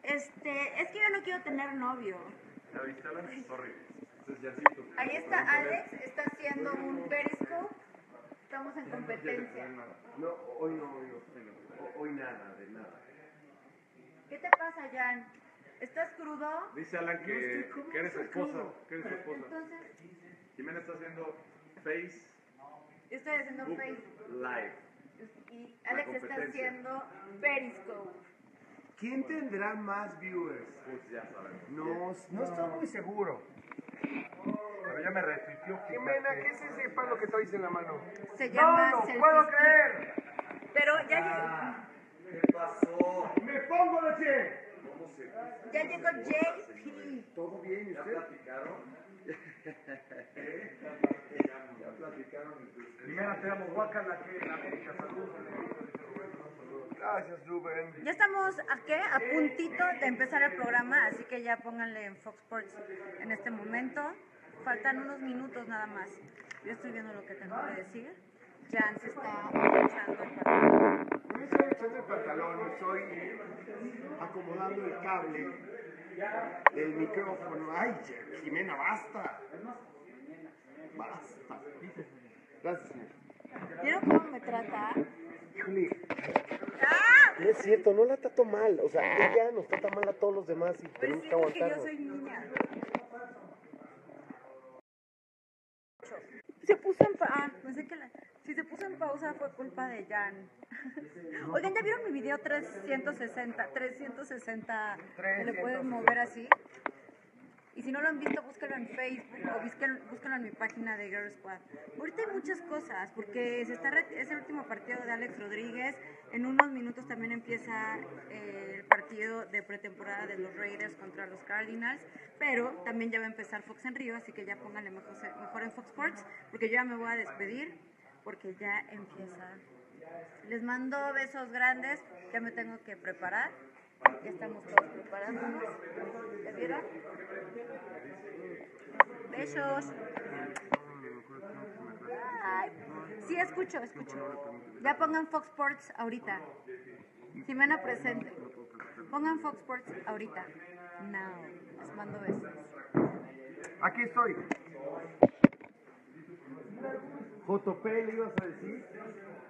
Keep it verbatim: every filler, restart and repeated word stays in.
Este, es que yo no quiero tener novio. ¿Ya viste, Alan? Sorry. Ahí está Alex, está haciendo un periscope. Estamos en competencia. No, hoy no, hoy no. Hoy nada, de nada. ¿Qué te pasa, Jan? ¿Estás crudo? Dice Alan que, que eres su esposa. Que eres su esposa. Entonces, Jimena está haciendo Face yo estoy haciendo Facebook. Live. Y Alex está haciendo periscope. ¿Quién tendrá más viewers? Pues ya sabemos. No, no estoy muy seguro. Pero ya me retuiteó. Jimena, ¿qué es ese palo que traes en la mano? Se llama ¡No, no selfie puedo stick. creer! Pero ya, Ah, ¿qué pasó? ¡Me pongo de pie! ¿Cómo se llegó, ya llegó J P. ¿Todo bien? ¿Y ¿Ya usted? platicaron? ¿Ya platicaron? Jimena, te damos guacala que en América. Saludos. Gracias, Rubén. Ya estamos aquí a puntito de empezar el programa, así que ya pónganle en Fox Sports en este momento. Faltan unos minutos nada más. Yo estoy viendo lo que tengo que decir. Jan se está echando el pantalón. No me estoy echando el pantalón, me estoy acomodando el cable del micrófono. ¡Ay, Jimena, basta! Basta. Gracias, señor. ¿Vieron cómo me trata? Híjole, ¡Ah! no es cierto, no la trato mal. O sea, ella nos trata mal a todos los demás y Pues tenemos sí, que porque yo aguantarnos. soy niña. Se puso en pausa. Ah, pensé que la... Si se puso en pausa fue culpa de Jan. Oigan, ¿ya vieron mi video trescientos sesenta? trescientos sesenta, ¿le pueden mover así? Y si no lo han visto, búsquenlo en Facebook o búsquenlo, búsquenlo en mi página de Girl Squad. Ahorita hay muchas cosas, porque se está re- es el último partido de Alex Rodríguez. En unos minutos también empieza eh, el partido de pretemporada de los Raiders contra los Cardinals. Pero también ya va a empezar Fox en Río, así que ya pónganle mejor, mejor en Fox Sports, porque yo ya me voy a despedir, porque ya empieza. Les mando besos grandes, ya me tengo que preparar. Ya estamos todos preparándonos. ¿Ya vieron? Besos. Ay, sí, escucho, escucho. Ya pongan Fox Sports ahorita. Jimena presente. Pongan Fox Sports ahorita. Now. Les mando besos. Aquí estoy. J P, ¿le ibas a decir?